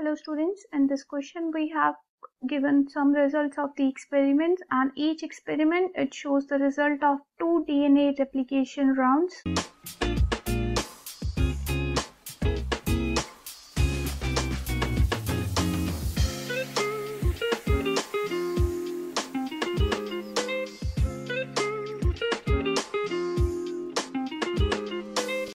Hello students, in this question we have given some results of the experiments, and each experiment it shows the result of 2 DNA replication rounds.